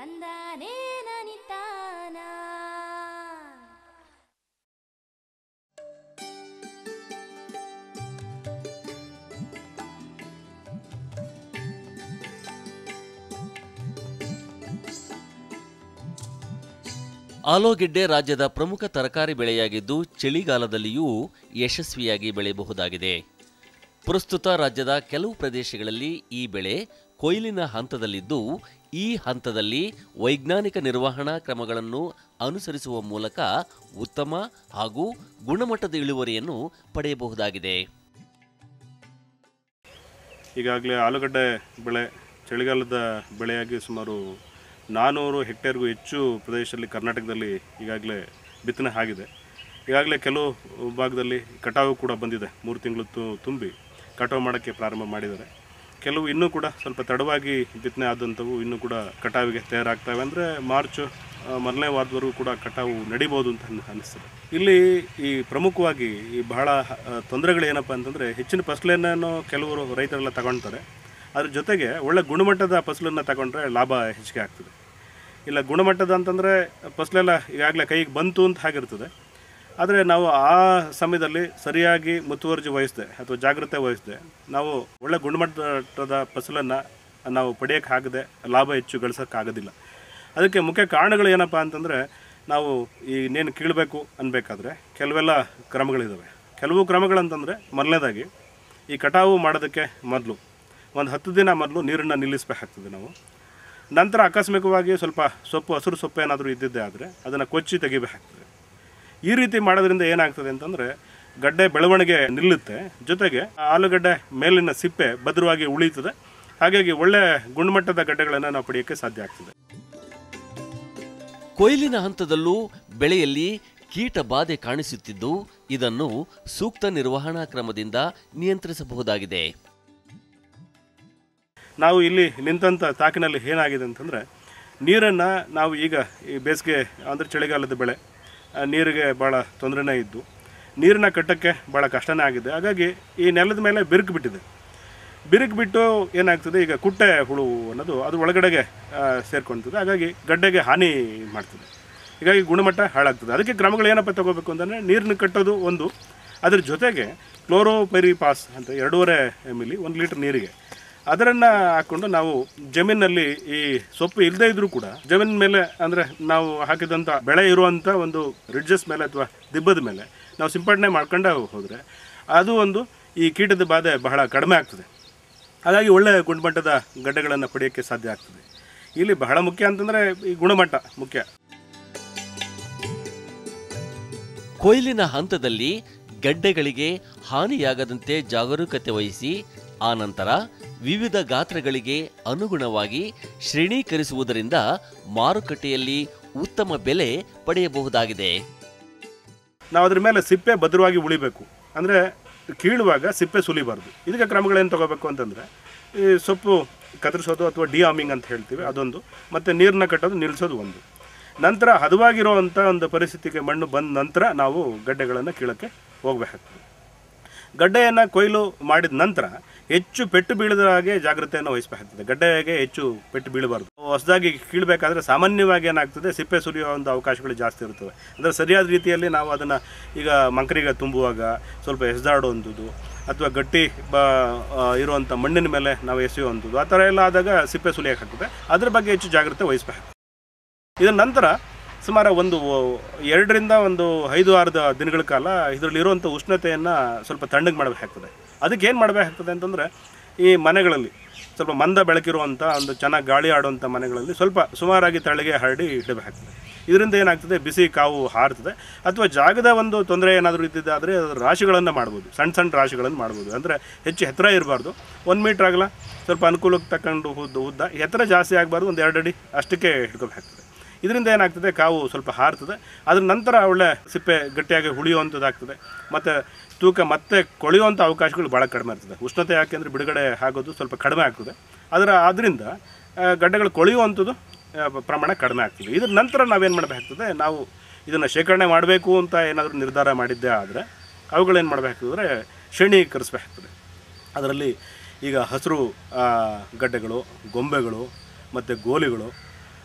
ತಂದಾನೇ ನನಿತಾನ. ಆಲೂಗೆಡ್ಡೆ ರಾಜ್ಯದ ಪ್ರಮುಖ ತರಕಾರಿ ಬೆಳೆಯಾಗಿದ್ದು ಚಳಿಗಾಲದಲ್ಲಿಯೂ ಯಶಸ್ವಿಯಾಗಿ ಬೆಳೆಯಬಹುದಾಗಿದೆ. ಪ್ರಸ್ತುತ ರಾಜ್ಯದ ಕೆಲವು ಪ್ರದೇಶಗಳಲ್ಲಿ ಈ ಬೆಳೆ ಕೊಯ್ಲಿನ ಹಂತದಲ್ಲಿದ್ದು, ಈ ಹಂತದಲ್ಲಿ ವೈಜ್ಞಾನಿಕ ನಿರ್ವಹಣಾ ಕ್ರಮಗಳನ್ನು ಅನುಸರಿಸುವ ಮೂಲಕ ಉತ್ತಮ ಹಾಗೂ ಗುಣಮಟ್ಟದ ಇಳುವರಿಯನ್ನು ಪಡೆಯಬಹುದಾಗಿದೆ. ಈಗಾಗಲೇ ಆಲೂಗಡ್ಡೆ ಬೆಳೆ ಚಳಿಗಾಲದ ಬೆಳೆಯಾಗಿ ಸುಮಾರು 400 ಹೆಕ್ಟೇರ್ಗೂ ಹೆಚ್ಚು ಪ್ರದೇಶದಲ್ಲಿ ಕರ್ನಾಟಕದಲ್ಲಿ ಈಗಾಗಲೇ ಬಿತ್ತನೆ ಆಗಿದೆ. ಈಗಾಗಲೇ ಕೆಲವು ಭಾಗದಲ್ಲಿ ಕಟಾವು ಕೂಡ ಬಂದಿದೆ. 3 ತಿಂಗಳು ತುಂಬಿ ಕಟಾವು ಮಾಡೋಕ್ಕೆ ಪ್ರಾರಂಭ ಮಾಡಿದ್ದಾರೆ. ಕೆಲವು ಇನ್ನೂ ಕೂಡ ಸ್ವಲ್ಪ ತಡವಾಗಿ ಬಿತ್ತನೆ ಆದಂಥವು ಇನ್ನೂ ಕೂಡ ಕಟಾವಿಗೆ ತಯಾರಾಗ್ತವೆ. ಅಂದರೆ ಮಾರ್ಚ್ ಮೊದಲನೇ ವಾರದವರೆಗೂ ಕೂಡ ಕಟಾವು ನಡಿಬೋದು ಅಂತ ಅನ್ನಿಸ್ತದೆ. ಇಲ್ಲಿ ಈ ಪ್ರಮುಖವಾಗಿ ಈ ಬಹಳ ತೊಂದರೆಗಳು ಏನಪ್ಪ ಅಂತಂದರೆ, ಹೆಚ್ಚಿನ ಫಸಲನ್ನು ಕೆಲವರು ರೈತರೆಲ್ಲ ತಗೊಳ್ತಾರೆ. ಅದ್ರ ಜೊತೆಗೆ ಒಳ್ಳೆ ಗುಣಮಟ್ಟದ ಫಸಲನ್ನು ತಗೊಂಡ್ರೆ ಲಾಭ ಹೆಚ್ಚಿಗೆ ಆಗ್ತದೆ. ಇಲ್ಲ ಗುಣಮಟ್ಟದ ಅಂತಂದರೆ ಫಸಲೆಲ್ಲ ಈಗಾಗಲೇ ಕೈಗೆ ಬಂತು ಅಂತ ಆಗಿರ್ತದೆ. ಆದರೆ ನಾವು ಆ ಸಮಯದಲ್ಲಿ ಸರಿಯಾಗಿ ಮುತುವರ್ಜಿ ವಹಿಸದೆ ಅಥವಾ ಜಾಗ್ರತೆ ವಹಿಸದೆ ನಾವು ಒಳ್ಳೆ ಗುಣಮಟ್ಟದ ಫಸಲನ್ನು ನಾವು ಪಡೆಯೋಕ್ಕಾಗದೆ ಲಾಭ ಹೆಚ್ಚು ಗಳಿಸೋಕ್ಕಾಗೋದಿಲ್ಲ. ಅದಕ್ಕೆ ಮುಖ್ಯ ಕಾರಣಗಳು ಏನಪ್ಪ ಅಂತಂದರೆ, ನಾವು ಇನ್ನೇನು ಕೀಳಬೇಕು ಅನ್ಬೇಕಾದ್ರೆ ಕೆಲವೆಲ್ಲ ಕ್ರಮಗಳಿದ್ದಾವೆ. ಕೆಲವು ಕ್ರಮಗಳಂತಂದರೆ, ಮೊದಲನೇದಾಗಿ ಈ ಕಟಾವು ಮಾಡೋದಕ್ಕೆ ಮೊದಲು ಒಂದು 10 ದಿನ ಮೊದಲು ನೀರನ್ನು ನಿಲ್ಲಿಸಬೇಕಾಗ್ತದೆ ನಾವು. ನಂತರ ಆಕಸ್ಮಿಕವಾಗಿ ಸ್ವಲ್ಪ ಸೊಪ್ಪು, ಹಸಿರು ಸೊಪ್ಪು ಏನಾದರೂ ಇದ್ದಿದ್ದೆ ಆದರೆ ಅದನ್ನು ಕೊಚ್ಚಿ ತೆಗಿಬೇಕಾಗ್ತದೆ. ಈ ರೀತಿ ಮಾಡೋದ್ರಿಂದ ಏನಾಗ್ತದೆ ಅಂತಂದರೆ, ಗಡ್ಡೆ ಬೆಳವಣಿಗೆ ನಿಲ್ಲುತ್ತೆ, ಜೊತೆಗೆ ಆಲೂಗಡ್ಡೆ ಮೇಲಿನ ಸಿಪ್ಪೆ ಭದ್ರವಾಗಿ ಉಳಿಯುತ್ತದೆ. ಹಾಗಾಗಿ ಒಳ್ಳೆ ಗುಣಮಟ್ಟದ ಗಡ್ಡೆಗಳನ್ನು ನಾವು ಪಡೆಯೋಕ್ಕೆ ಸಾಧ್ಯ ಆಗ್ತದೆ. ಕೊಯ್ಲಿನ ಹಂತದಲ್ಲೂ ಬೆಳೆಯಲ್ಲಿ ಕೀಟ ಬಾಧೆ ಕಾಣಿಸುತ್ತಿದ್ದು, ಇದನ್ನು ಸೂಕ್ತ ನಿರ್ವಹಣಾ ಕ್ರಮದಿಂದ ನಿಯಂತ್ರಿಸಬಹುದಾಗಿದೆ. ನಾವು ಇಲ್ಲಿ ನಿಂತಂಥ ತಾಕಿನಲ್ಲಿ ಏನಾಗಿದೆ ಅಂತಂದರೆ, ನೀರನ್ನು ನಾವು ಈಗ ಈ ಬೇಸಿಗೆ ಅಂದರೆ ಚಳಿಗಾಲದ ಬೆಳೆ, ನೀರಿಗೆ ಭಾಳ ತೊಂದರೆನೇ ಇದ್ದು ನೀರನ್ನ ಕಟ್ಟೋಕ್ಕೆ ಭಾಳ ಕಷ್ಟನೇ ಆಗಿದೆ. ಹಾಗಾಗಿ ಈ ನೆಲದ ಮೇಲೆ ಬಿರುಕು ಬಿಟ್ಟಿದೆ. ಬಿರುಕು ಬಿಟ್ಟು ಏನಾಗ್ತದೆ, ಈಗ ಕುಟ್ಟೆ ಹುಳು ಅನ್ನೋದು ಅದು ಒಳಗಡೆಗೆ ಸೇರ್ಕೊಳ್ತದೆ. ಹಾಗಾಗಿ ಗಡ್ಡೆಗೆ ಹಾನಿ ಮಾಡ್ತದೆ. ಹೀಗಾಗಿ ಗುಣಮಟ್ಟ ಹಾಳಾಗ್ತದೆ. ಅದಕ್ಕೆ ಕ್ರಮಗಳು ಏನಪ್ಪ ತಗೋಬೇಕು ಅಂತಂದರೆ, ನೀರನ್ನ ಕಟ್ಟೋದು ಒಂದು, ಅದ್ರ ಜೊತೆಗೆ ಕ್ಲೋರೋಪೈರಿಪಾಸ್ ಅಂತ 2.5 ml 1 ಲೀಟ್ರ್ ನೀರಿಗೆ ಅದನ್ನು ಹಾಕ್ಕೊಂಡು ನಾವು ಜಮೀನಲ್ಲಿ ಈ ಸೊಪ್ಪು ಇಲ್ಲದೇ ಇದ್ರೂ ಕೂಡ ಜಮೀನಿನ ಮೇಲೆ, ಅಂದರೆ ನಾವು ಹಾಕಿದಂಥ ಬೆಳೆ ಇರುವಂಥ ಒಂದು ರಿಡ್ಜಸ್ ಮೇಲೆ ಅಥವಾ ದಿಬ್ಬದ ಮೇಲೆ ನಾವು ಸಿಂಪಡಣೆ ಮಾಡ್ಕೊಂಡು ಹೋದರೆ ಅದು ಒಂದು ಈ ಕೀಟದ ಬಾಧೆ ಬಹಳ ಕಡಿಮೆ ಆಗ್ತದೆ. ಹಾಗಾಗಿ ಒಳ್ಳೆಯ ಗುಣಮಟ್ಟದ ಗಡ್ಡೆಗಳನ್ನು ಪಡೆಯೋಕ್ಕೆ ಸಾಧ್ಯ ಆಗ್ತದೆ. ಇಲ್ಲಿ ಬಹಳ ಮುಖ್ಯ ಅಂತಂದರೆ ಈ ಗುಣಮಟ್ಟ ಮುಖ್ಯ. ಕೊಯ್ಲಿನ ಹಂತದಲ್ಲಿ ಗಡ್ಡೆಗಳಿಗೆ ಹಾನಿಯಾಗದಂತೆ ಜಾಗರೂಕತೆ ವಹಿಸಿ ಆನಂತರ ವಿವಿಧ ಗಾತ್ರಗಳಿಗೆ ಅನುಗುಣವಾಗಿ ಶ್ರೇಣೀಕರಿಸುವುದರಿಂದ ಮಾರುಕಟ್ಟೆಯಲ್ಲಿ ಉತ್ತಮ ಬೆಲೆ ಪಡೆಯಬಹುದಾಗಿದೆ. ನಾವು ಅದ್ರ ಮೇಲೆ ಸಿಪ್ಪೆ ಭದ್ರವಾಗಿ ಉಳಿಬೇಕು. ಅಂದರೆ ಕೀಳುವಾಗ ಸಿಪ್ಪೆ ಸುಲಿಬಾರ್ದು. ಇದಕ್ಕೆ ಕ್ರಮಗಳೇನು ತೊಗೋಬೇಕು ಅಂತಂದರೆ, ಈ ಸೊಪ್ಪು ಕತ್ತರಿಸೋದು ಅಥವಾ ಡಿಆರ್ಮಿಂಗ್ ಅಂತ ಹೇಳ್ತೀವಿ ಅದೊಂದು, ಮತ್ತು ನೀರನ್ನ ಕಟ್ಟೋದು ನಿಲ್ಲಿಸೋದು ಒಂದು. ನಂತರ ಹದವಾಗಿರುವಂಥ ಒಂದು ಪರಿಸ್ಥಿತಿಗೆ ಮಣ್ಣು ಬಂದ ನಂತರ ನಾವು ಗಡ್ಡೆಗಳನ್ನು ಕೀಳೋಕ್ಕೆ ಹೋಗಬೇಕಾಗ್ತದೆ. ಗಡ್ಡೆಯನ್ನು ಕೊಯ್ಲು ಮಾಡಿದ ನಂತರ ಹೆಚ್ಚು ಪೆಟ್ಟು ಬೀಳದ ಹಾಗೆ ಜಾಗ್ರತೆಯನ್ನು ವಹಿಸಬೇಕಾಗ್ತದೆ. ಗಡ್ಡೆಗೆ ಹೆಚ್ಚು ಪೆಟ್ಟು ಬೀಳಬಾರ್ದು. ಹೊಸದಾಗಿ ಕೀಳಬೇಕಾದ್ರೆ ಸಾಮಾನ್ಯವಾಗಿ ಏನಾಗ್ತದೆ, ಸಿಪ್ಪೆ ಸುಲಿಯುವ ಒಂದು ಅವಕಾಶಗಳು ಜಾಸ್ತಿ ಇರ್ತವೆ. ಅಂದರೆ ಸರಿಯಾದ ರೀತಿಯಲ್ಲಿ ನಾವು ಅದನ್ನು ಈಗ ಮಂಕರಿಗೆ ತುಂಬುವಾಗ ಸ್ವಲ್ಪ ಎಸೆದಾಡುವಂಥದ್ದು ಅಥವಾ ಗಟ್ಟಿ ಇರುವಂಥ ಮಣ್ಣಿನ ಮೇಲೆ ನಾವು ಎಸೆಯುವಂಥದ್ದು, ಆ ಥರ ಎಲ್ಲ ಆದಾಗ ಸಿಪ್ಪೆ ಸುಲಿಯೋಕ್ಕಾಗ್ತದೆ. ಅದ್ರ ಬಗ್ಗೆ ಹೆಚ್ಚು ಜಾಗ್ರತೆ ವಹಿಸಬೇಕು. ಇದರ ನಂತರ ಸುಮಾರು 2 ರಿಂದ 5-6 ದಿನಗಳ ಕಾಲ ಇದರಲ್ಲಿರುವಂಥ ಉಷ್ಣತೆಯನ್ನು ಸ್ವಲ್ಪ ತಣ್ಣಗೆ ಮಾಡಬೇಕಾಗ್ತದೆ. ಅದಕ್ಕೆ ಏನು ಮಾಡಬೇಕಾಗ್ತದೆ ಅಂತಂದರೆ, ಈ ಮನೆಗಳಲ್ಲಿ ಸ್ವಲ್ಪ ಮಂದ ಬೆಳಕಿರುವಂಥ ಒಂದು ಚೆನ್ನಾಗಿ ಗಾಳಿ ಆಡುವಂಥ ಮನೆಗಳಲ್ಲಿ ಸ್ವಲ್ಪ ಸುಮಾರಾಗಿ ತಳಗೆ ಹರಡಿ ಇಡಬೇಕಾಗ್ತದೆ. ಇದರಿಂದ ಏನಾಗ್ತದೆ, ಬಿಸಿ ಕಾವು ಹಾರ್ತದೆ. ಅಥವಾ ಜಾಗದ ಒಂದು ತೊಂದರೆ ಏನಾದರೂ ಇದ್ದಿದ್ದಾದರೆ ರಾಶಿಗಳನ್ನು ಮಾಡ್ಬೋದು, ಸಣ್ಣ ರಾಶಿಗಳನ್ನು ಮಾಡ್ಬೋದು. ಅಂದರೆ ಹೆಚ್ಚು ಎತ್ತರ ಇರಬಾರ್ದು, 1 ಮೀಟ್ರ್ ಆಗಲ್ಲ, ಸ್ವಲ್ಪ ಅನುಕೂಲಕ್ಕೆ ತಗೊಂಡು ಉದ್ದ, ಎತ್ತರ ಜಾಸ್ತಿ ಆಗಬಾರ್ದು, 1 2 ಅಡಿ ಅಷ್ಟಕ್ಕೆ ಹಿಡ್ಕೋಬೇಕಾಗ್ತದೆ. ಇದರಿಂದ ಏನಾಗ್ತದೆ, ಕಾವು ಸ್ವಲ್ಪ ಹಾರ್ತದೆ. ಅದ್ರ ನಂತರ ಒಳ್ಳೆ ಸಿಪ್ಪೆ ಗಟ್ಟಿಯಾಗಿ ಉಳಿಯುವಂಥದ್ದಾಗ್ತದೆ. ಮತ್ತು ತೂಕ ಮತ್ತೆ ಕೊಳೆಯುವಂಥ ಅವಕಾಶಗಳು ಭಾಳ ಕಡಿಮೆ ಇರ್ತದೆ. ಉಷ್ಣತೆ ಯಾಕೆಂದರೆ ಬಿಡುಗಡೆ ಆಗೋದು ಸ್ವಲ್ಪ ಕಡಿಮೆ ಆಗ್ತದೆ. ಆದ್ದರಿಂದ ಗಡ್ಡೆಗಳು ಕೊಳೆಯುವಂಥದ್ದು ಪ್ರಮಾಣ ಕಡಿಮೆ ಆಗ್ತದೆ. ಇದ್ರ ನಂತರ ನಾವೇನು ಮಾಡಬೇಕಾಗ್ತದೆ, ನಾವು ಇದನ್ನು ಶೇಖರಣೆ ಮಾಡಬೇಕು ಅಂತ ಏನಾದರೂ ನಿರ್ಧಾರ ಮಾಡಿದ್ದೇ ಆದರೆ ಅವುಗಳೇನು ಮಾಡಬೇಕಾಗ್ತದೆ, ಶ್ರೇಣೀಕರಿಸಬೇಕಾಗ್ತದೆ. ಅದರಲ್ಲಿ ಈಗ ಹಸಿರು ಗಡ್ಡೆಗಳು, ಗೊಂಬೆಗಳು ಮತ್ತು ಗೋಲಿಗಳು,